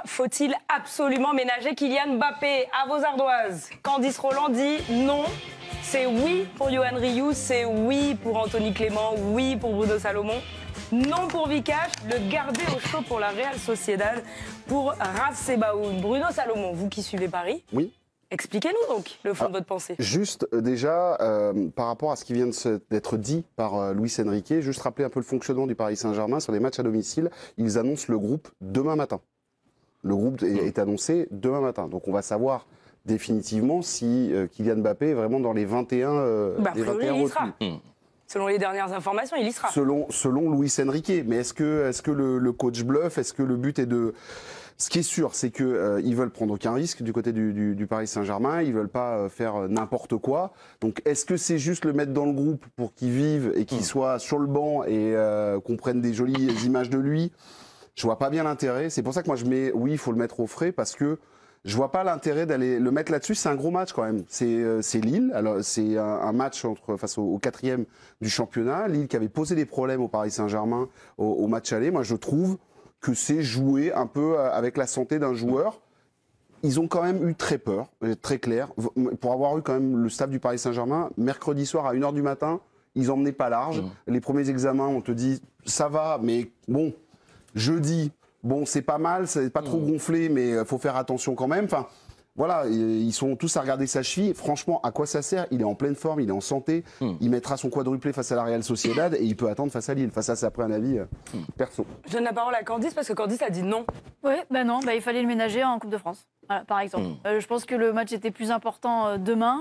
Faut-il absolument ménager Kylian Mbappé? À vos ardoises, Candice Roland dit non. C'est oui pour Yoann Rioux, c'est oui pour Anthony Clément, oui pour Bruno Salomon. Non pour Vikash, le garder au chaud pour la Real Sociedad, pour Ras Sebaoun. Bruno Salomon, vous qui suivez Paris, oui. Expliquez-nous donc le fond de votre pensée. Juste déjà, par rapport à ce qui vient d'être dit par Luis Enrique, juste rappeler un peu le fonctionnement du Paris Saint-Germain sur les matchs à domicile. Ils annoncent le groupe demain matin. Le groupe est annoncé demain matin. Donc on va savoir définitivement si Kylian Mbappé est vraiment dans les 21 les 21 retenus. Selon les dernières informations, il y sera. Selon Luis Enrique. Mais est-ce que le coach bluffe? Est-ce que le but est de... Ce qui est sûr, c'est qu'ils veulent prendre aucun risque du côté du Paris Saint-Germain. Ils veulent pas faire n'importe quoi. Donc, est-ce que c'est juste le mettre dans le groupe pour qu'il vive et qu'il soit sur le banc et qu'on prenne des jolies images de lui? Je vois pas bien l'intérêt. C'est pour ça que moi je mets oui, il faut le mettre au frais parce que je vois pas l'intérêt d'aller le mettre là-dessus. C'est un gros match quand même. C'est Lille. Alors c'est un match face au 4e du championnat. Lille qui avait posé des problèmes au Paris Saint-Germain au match aller. Moi je trouve que c'est jouer un peu avec la santé d'un joueur. Ils ont quand même eu très peur, très clair, pour avoir eu quand même le staff du Paris Saint-Germain. Mercredi soir à 1h du matin, ils emmenaient pas large. Les premiers examens, on te dit ça va, mais bon, jeudi, bon c'est pas mal, c'est pas trop gonflé, mais faut faire attention quand même. Enfin, voilà, ils sont tous à regarder sa cheville. Franchement, à quoi ça sert? Il est en pleine forme, il est en santé. Il mettra son quadruplé face à la Real Sociedad et il peut attendre face à Lille. Enfin, ça, c'est après un avis perso. Je donne la parole à Candice parce que Candice a dit non. Oui, non, il fallait le ménager en Coupe de France, voilà, par exemple. Je pense que le match était plus important demain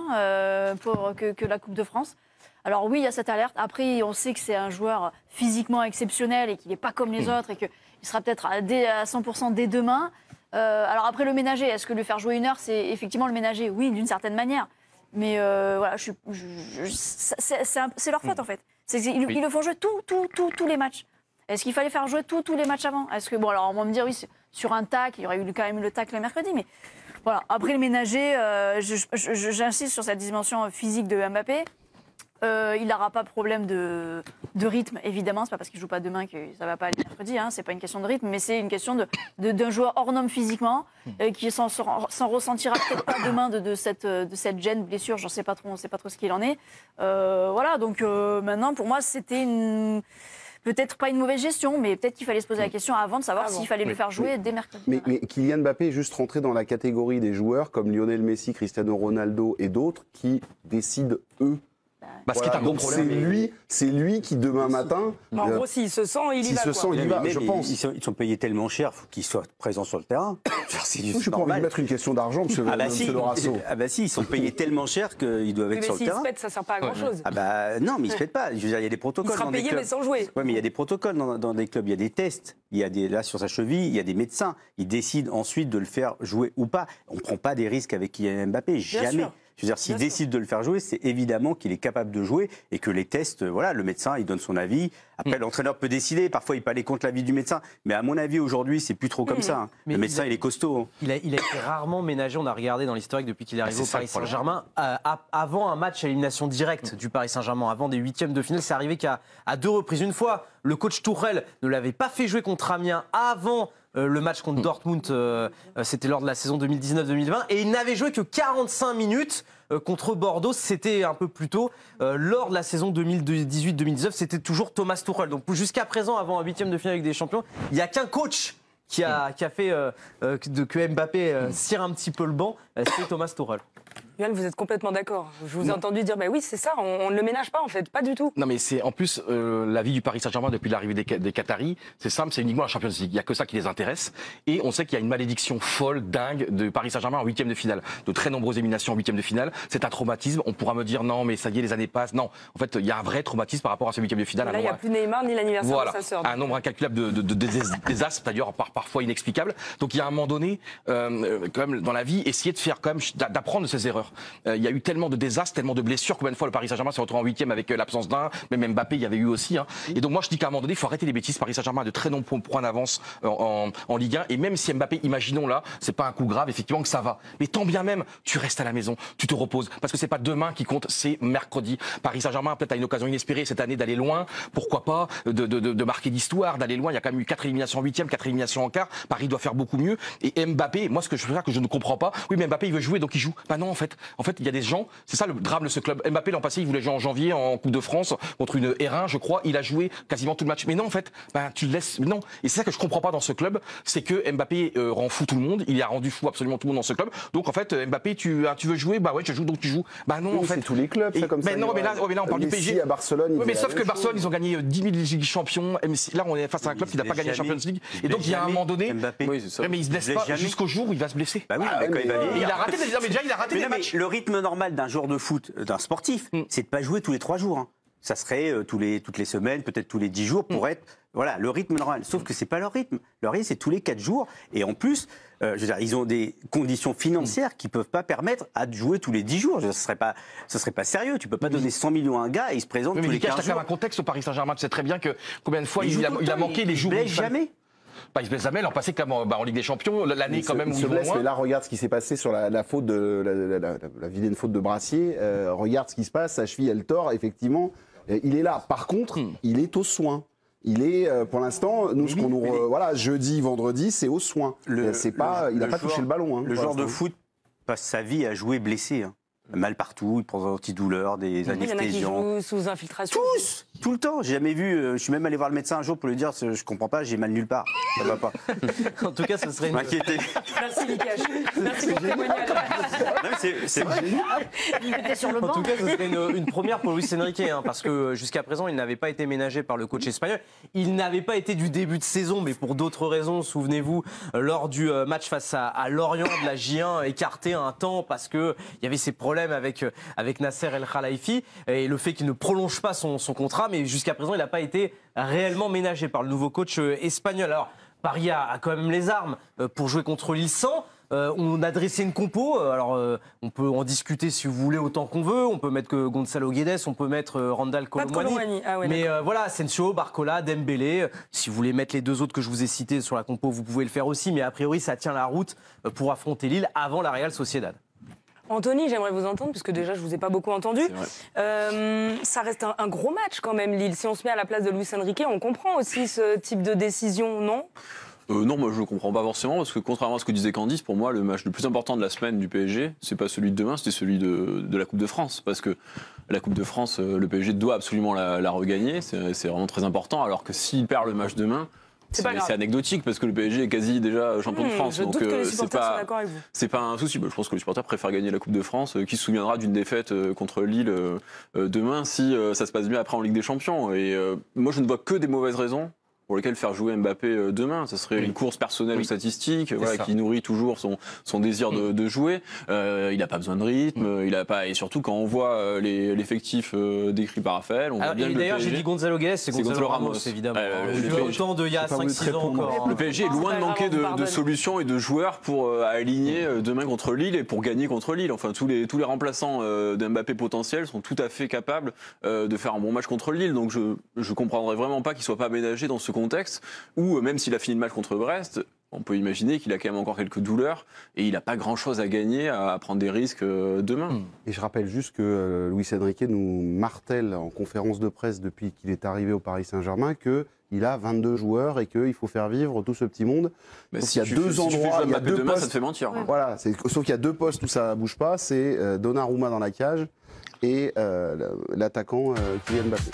que la Coupe de France. Alors oui, il y a cette alerte. Après, on sait que c'est un joueur physiquement exceptionnel et qu'il n'est pas comme les autres et qu'il sera peut-être à 100% dès demain. Alors après, le ménager, est-ce que lui faire jouer 1 heure, c'est effectivement le ménager? Oui, d'une certaine manière. Mais voilà, c'est leur faute en fait. Ils le font jouer tous les matchs. Est-ce qu'il fallait faire jouer tous les matchs avant? Est-ce que bon, alors on va me dire oui, sur un tac, il y aurait eu quand même le tac le mercredi, mais voilà. Après le ménager, j'insiste sur cette dimension physique de Mbappé. Il n'aura pas de problème de rythme, évidemment. C'est pas parce qu'il joue pas demain que ça va pas aller mercredi. C'est pas une question de rythme, mais c'est une question d'un joueur hors norme physiquement qui s'en ressentira peut-être pas demain de cette gêne, blessure. J'en sais pas trop. On sait pas trop ce qu'il en est. Voilà. Donc maintenant, pour moi, c'était peut-être pas une mauvaise gestion, mais peut-être qu'il fallait se poser la question avant de savoir s'il fallait le faire jouer dès mercredi. Mais Kylian Mbappé est juste rentré dans la catégorie des joueurs comme Lionel Messi, Cristiano Ronaldo et d'autres qui décident eux. Parce qu'il est un donc c'est lui qui demain matin. En gros, s'il se sent, il y va. Je pense. Ils sont payés tellement cher qu'il soit présent sur le terrain. Je n'ai pas envie de mettre une question d'argent, monsieur Lorasso. Ah bah si, ils sont payés tellement cher qu'ils doivent être sur le terrain. Mais s'il se pète, ça ne sert pas à grand-chose. Ah bah non, mais il ne se pète pas. Je veux dire, il y a des protocoles dans des clubs. Il sera payé, mais sans jouer. Oui, mais il y a des protocoles dans des clubs. Il y a des tests. Il y a là, sur sa cheville, il y a des médecins. Ils décident ensuite de le faire jouer ou pas. On ne prend pas des risques avec Kylian Mbappé. Jamais. Je veux dire, s'il décide de le faire jouer, c'est évidemment qu'il est capable de jouer et que les tests, voilà, le médecin, il donne son avis. Après, l'entraîneur peut décider. Parfois, il peut aller contre l'avis du médecin. Mais à mon avis, aujourd'hui, c'est plus trop comme ça. Le médecin, il est costaud. Il a été rarement ménagé. On a regardé dans l'historique depuis qu'il est arrivé au Paris Saint-Germain. Avant un match à élimination directe du Paris Saint-Germain, avant des huitièmes de finale, c'est arrivé qu'à 2 reprises. Une fois, le coach Tourelle ne l'avait pas fait jouer contre Amiens avant le match contre Dortmund, c'était lors de la saison 2019-2020, et il n'avait joué que 45 minutes contre Bordeaux, c'était un peu plus tôt, lors de la saison 2018-2019, c'était toujours Thomas Tuchel. Donc jusqu'à présent, avant un huitième de finale avec des champions, il n'y a qu'un coach qui a fait que Mbappé cire un petit peu le banc, c'est Thomas Tuchel. Yoann, vous êtes complètement d'accord. Je vous ai entendu dire, oui, c'est ça, on ne le ménage pas en fait, pas du tout. Non mais c'est en plus la vie du Paris Saint-Germain depuis l'arrivée des Qataris, c'est simple, c'est uniquement la Champions League. Il n'y a que ça qui les intéresse. Et on sait qu'il y a une malédiction folle, dingue de Paris Saint-Germain en huitième de finale. De très nombreuses éliminations en huitième de finale. C'est un traumatisme. On pourra me dire non mais ça y est, les années passent. Non, en fait il y a un vrai traumatisme par rapport à ce huitième de finale. Là il n'y a plus Neymar ni l'anniversaire de sa sœur. Un nombre incalculable de désastres, d'ailleurs parfois inexplicables. Donc il y a un moment donné, quand même dans la vie, essayer de faire quand même d'apprendre de ces quelques erreurs. Il y a eu tellement de désastres, tellement de blessures. Combien de fois le Paris Saint-Germain s'est retrouvé en 8e avec l'absence d'un, même Mbappé, il y avait eu aussi. Hein. Et donc moi je dis qu'à un moment donné, il faut arrêter les bêtises. Paris Saint-Germain a de très nombreux points d'avance en Ligue 1. Et même si Mbappé, imaginons là, c'est pas un coup grave, effectivement que ça va. Mais tant bien même, tu restes à la maison, tu te reposes. Parce que c'est pas demain qui compte, c'est mercredi. Paris Saint-Germain peut-être a une occasion inespérée cette année d'aller loin. Pourquoi pas de marquer l'histoire, d'aller loin. Il y a quand même eu 4 éliminations en 8e, 4 éliminations en quart. Paris doit faire beaucoup mieux. Et Mbappé, moi ce que je ne comprends pas, oui mais Mbappé il veut jouer donc il joue. Bah non en fait il y a des gens, c'est ça le drame de ce club. Mbappé l'an passé il voulait jouer en janvier en Coupe de France contre une R1 je crois, il a joué quasiment tout le match. Mais non en fait, tu le laisses, non. Et c'est ça que je comprends pas dans ce club, c'est que Mbappé rend fou tout le monde, il a rendu fou absolument tout le monde dans ce club. Donc en fait Mbappé tu veux jouer, bah ouais je joue donc tu joues. Bah non en fait. C'est tous les clubs ça comme ça. Mais non mais là on parle du PSG. À Barcelone. Oui, mais sauf que Barcelone ils ont gagné 10 000 Ligues Champions. Là on est face à un club qui n'a pas gagné la Champions League. Et donc il y a un moment donné, Mbappé. mais il se blesse pas jusqu'au jour où il va se blesser. Bah oui, mais quand il va il a raté des matchs. Le rythme normal d'un joueur de foot, d'un sportif, c'est de pas jouer tous les 3 jours. Hein. Ça serait toutes les semaines, peut-être tous les 10 jours pour être voilà le rythme normal. Sauf que c'est pas leur rythme. Leur rythme c'est tous les 4 jours. Et en plus, je veux dire, ils ont des conditions financières qui peuvent pas permettre à jouer tous les 10 jours. Ce serait pas sérieux. Tu peux pas donner 100 millions à un gars et il se présente tous les 15 jours. Il y a un contexte au Paris Saint-Germain. Tu sais très bien que combien de fois il a manqué les jours. Il blesse jamais. Il se blesse jamais. L'an passé, en Ligue des Champions, l'année quand même où il se blesse. Mais là, regarde ce qui s'est passé sur la faute la vilaine faute de Brassier. Regarde ce qui se passe. Sa cheville, elle tord. Effectivement, il est là. Par contre, il est aux soins. Il est, pour l'instant, jeudi, vendredi, c'est aux soins. Il n'a pas touché le ballon. Hein, le joueur de foot passe sa vie à jouer blessé. Hein. Mal partout, il prend des antidouleurs, des anesthésiants. Il y en a qui jouent sous infiltration. Tous, tout le temps. J'ai jamais vu. Je suis même allé voir le médecin un jour pour lui dire je comprends pas, j'ai mal nulle part. Ça va pas. En tout cas, ce serait une. M'inquiéter. Merci Likash. Merci pour le témoignage. C'est vrai. Il était sur le banc. En tout cas, ce serait une première pour Luis Enrique, hein, parce que jusqu'à présent, il n'avait pas été ménagé par le coach espagnol. Il n'avait pas été du début de saison, mais pour d'autres raisons. Souvenez-vous, lors du match face à Lorient de la J1, écarté un temps parce que il y avait ces problèmes avec Nasser El Khelaifi et le fait qu'il ne prolonge pas son contrat, mais jusqu'à présent, il n'a pas été réellement ménagé par le nouveau coach espagnol. Alors, Paris a quand même les armes pour jouer contre Lille sans. On a dressé une compo, alors on peut en discuter si vous voulez autant qu'on veut, on peut mettre que Gonzalo Guedes, on peut mettre Randal Colomwani, mais voilà, Asensio, Barcola, Dembélé, si vous voulez mettre les deux autres que je vous ai cités sur la compo, vous pouvez le faire aussi, mais a priori ça tient la route pour affronter Lille avant la Real Sociedad. Anthony, j'aimerais vous entendre, puisque déjà je ne vous ai pas beaucoup entendu. Ça reste un gros match quand même, Lille. Si on se met à la place de Luis Enrique, on comprend aussi ce type de décision, non ? Non, moi je ne comprends pas forcément, parce que contrairement à ce que disait Candice, pour moi le match le plus important de la semaine du PSG, c'est pas celui de demain, c'était celui de la Coupe de France. Parce que la Coupe de France, le PSG doit absolument la regagner, c'est vraiment très important, alors que s'il perd le match demain, c'est anecdotique parce que le PSG est quasi déjà champion de France. Je doute que les supporters soient d'accord avec vous. C'est pas un souci. Je pense que les supporters préfèrent gagner la Coupe de France. Qui se souviendra d'une défaite contre Lille demain si ça se passe bien après en Ligue des Champions. Et moi, je ne vois que des mauvaises raisons pour lesquelles faire jouer Mbappé demain. Ça serait une course personnelle ou statistique qui nourrit toujours son désir de jouer. Il n'a pas besoin de rythme. Il a pas, et surtout, quand on voit l'effectif décrit par Raphaël, on voit bien que d'ailleurs, j'ai dit Gonzalo Guedes, c'est Gonzalo Ramos, évidemment. Autant il y a 5-6 ans encore. Le PSG est loin de manquer de solutions et de joueurs pour aligner demain contre Lille et pour gagner contre Lille. Enfin, tous les remplaçants d'Mbappé potentiels sont tout à fait capables de faire un bon match contre Lille. Donc, je comprendrais vraiment pas qu'il soit pas ménagé dans ce contexte où, même s'il a fini le match contre Brest, on peut imaginer qu'il a quand même encore quelques douleurs et il n'a pas grand-chose à gagner à prendre des risques demain. Et je rappelle juste que Luis Enrique nous martèle en conférence de presse depuis qu'il est arrivé au Paris Saint-Germain qu'il a 22 joueurs et qu'il faut faire vivre tout ce petit monde. Mais si il y a deux endroits, il y a deux demain, postes, ça te fait mentir. Voilà, sauf qu'il y a deux postes où ça ne bouge pas, c'est Donnarumma dans la cage et l'attaquant Kylian Mbappé.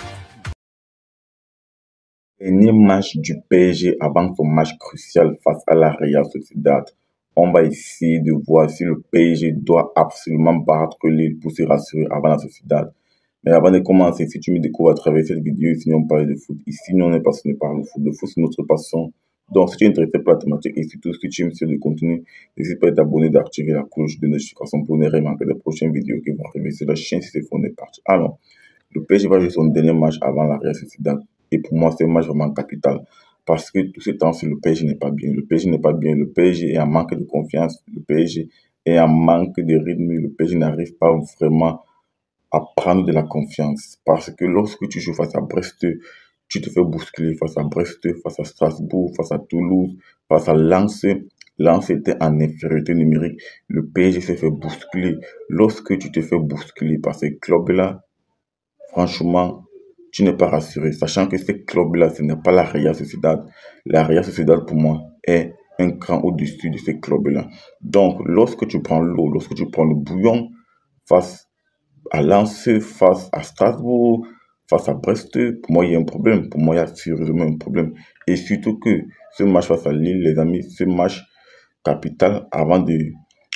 Dernier match du PSG avant son match crucial face à la Real Sociedad. On va essayer de voir si le PSG doit absolument battre Lille pour se rassurer avant la Sociedad. Mais avant de commencer, si tu me découvres à travers cette vidéo, ici on parle de foot, ici on est passionné par le foot. Le foot c'est notre passion. Donc si tu es intéressé par la thématique et surtout si tu aimes ce contenu, n'hésite pas à t'abonner, d'activer la cloche de notification pour ne rien manquer des prochaines vidéos qui vont arriver sur la chaîne si c'est fond est parti. Alors, le PSG va jouer son dernier match avant la Real Sociedad. Et pour moi, c'est un match vraiment capital. Parce que tout ce temps, le PSG n'est pas bien. Le PSG n'est pas bien. Le PSG est en manque de confiance. Le PSG est en manque de rythme. Le PSG n'arrive pas vraiment à prendre de la confiance. Parce que lorsque tu joues face à Brest, tu te fais bousculer face à Brest, face à Strasbourg, face à Toulouse, face à Lens. Lens était en infériorité numérique. Le PSG s'est fait bousculer. Lorsque tu te fais bousculer par ces clubs-là, franchement, tu n'es pas rassuré. Sachant que ces clubs-là, ce n'est pas la Real Sociedad. La Real Sociedad, pour moi, est un cran au-dessus de ces clubs-là. Donc, lorsque tu prends l'eau, lorsque tu prends le bouillon face à Lens, face à Strasbourg, face à Brest, pour moi, il y a un problème. Pour moi, il y a sérieusement un problème. Et surtout que ce match face à Lille, les amis, ce match capital avant de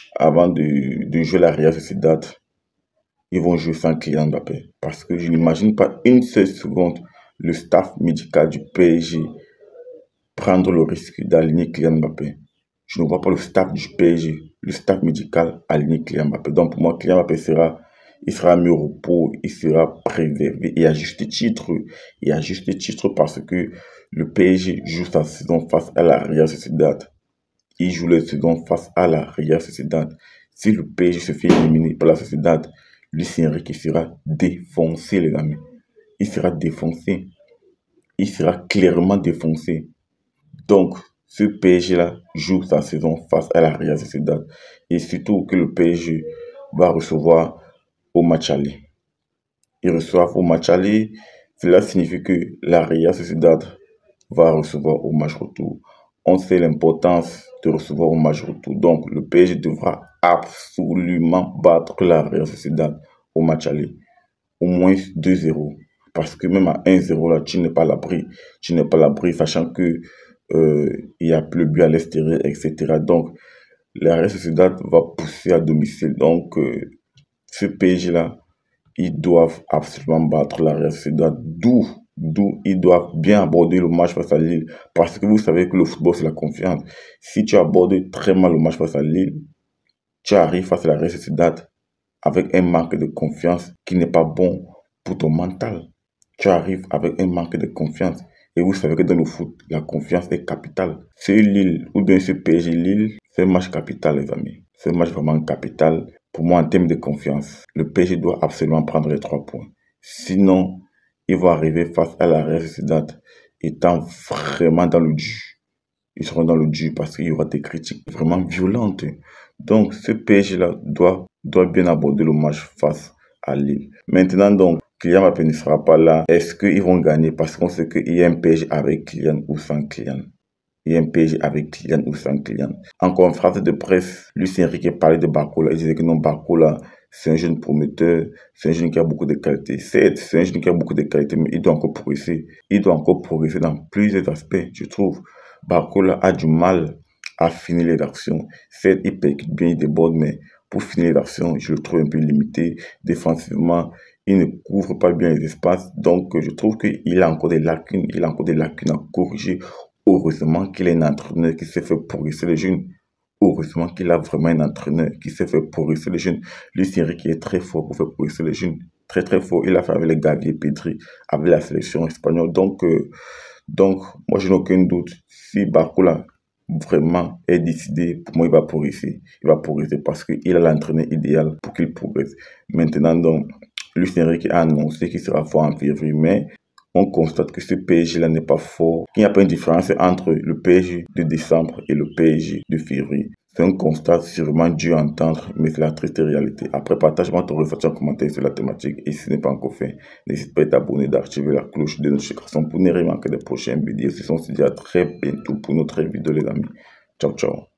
jouer la Real Sociedad, ils vont jouer sans Kylian Mbappé. Parce que je n'imagine pas une seule seconde le staff médical du PSG prendre le risque d'aligner Kylian Mbappé. Je ne vois pas le staff du PSG, le staff médical aligner Kylian Mbappé. Donc pour moi, Kylian Mbappé il sera mis au repos, il sera préservé. Et à juste titre, parce que le PSG joue sa saison face à la Real Sociedad. Il joue la saison face à la Real Sociedad. Si le PSG se fait éliminer par la Sociedad, Luis Enrique sera défoncé, les amis. Il sera défoncé. Il sera clairement défoncé. Donc, ce PSG-là joue sa saison face à la Real Sociedad. Et surtout que le PSG va recevoir au match aller. Ils reçoivent au match aller. Cela signifie que la Real Sociedad va recevoir au match retour. On sait l'importance de recevoir au match retour. Donc, le PSG devra absolument battre la Real Sociedad au match aller. Au moins 2-0. Parce que même à 1-0, là, tu n'es pas à l'abri. Tu n'es pas à l'abri, sachant que il n'y a plus de but à l'extérieur, etc. Donc, la Real Sociedad va pousser à domicile. Donc, ce PSG-là, ils doivent absolument battre la Real Sociedad. D'où ils doivent bien aborder le match face à Lille. Parce que vous savez que le football, c'est la confiance. Si tu abordes très mal le match face à Lille, tu arrives face à la Real Sociedad avec un manque de confiance qui n'est pas bon pour ton mental. Tu arrives avec un manque de confiance. Et vous savez que dans le foot, la confiance est capitale. Ce Lille, ou bien ce PSG Lille, c'est un match capital, les amis. C'est un match vraiment capital. Pour moi, en termes de confiance, le PSG doit absolument prendre les 3 points. Sinon, ils vont arriver face à la Real Sociedad étant vraiment dans le dur. Ils seront dans le dur parce qu'il y aura des critiques vraiment violentes. Donc, ce PSG-là doit bien aborder le match face à Lille. Maintenant, donc, Kylian Mbappé ne sera pas là. Est-ce qu'ils vont gagner? Parce qu'on sait qu'il y a un PSG avec Kylian ou sans Kylian. Il y a un PSG avec Kylian ou sans Kylian. En conférence de presse, Luis Enrique parlait de Barcola. Il disait que non, Barcola, c'est un jeune prometteur, c'est un jeune qui a beaucoup de qualités. C'est un jeune qui a beaucoup de qualités, mais il doit encore progresser. Il doit encore progresser dans plusieurs aspects, je trouve. Barcola a du mal à finir les actions. Certes, il percute bien, il déborde, mais pour finir les actions, je le trouve un peu limité. Défensivement, il ne couvre pas bien les espaces. Donc, je trouve qu'il a encore des lacunes. Il a encore des lacunes à corriger. Heureusement qu'il a un entraîneur qui s'est fait progresser les jeunes. Heureusement qu'il a vraiment un entraîneur qui s'est fait progresser les jeunes. Luis Enrique est très fort pour faire progresser les jeunes. Très, très fort. Il a fait avec les Gavi et Pedri, avec la sélection espagnole. Donc, moi, je n'ai aucun doute. Si Barcola vraiment est décidé, pour moi, il va progresser. Il va progresser parce qu'il a l'entraîneur idéal pour qu'il progresse. Maintenant, donc, Luis Enrique a annoncé qu'il sera fort en février, mais on constate que ce PSG-là n'est pas fort, qu'il n'y a pas une différence entre le PSG de décembre et le PSG de février. C'est un constat sûrement dû à entendre, mais c'est la triste réalité. Après, partage-moi ton ressenti en commentaire sur la thématique. Et si ce n'est pas encore fait, n'hésite pas à t'abonner, d'activer la cloche de notification pour ne rien manquer des prochaines vidéos. Ce sont se dit à très bientôt pour notre vidéo, les amis. Ciao, ciao.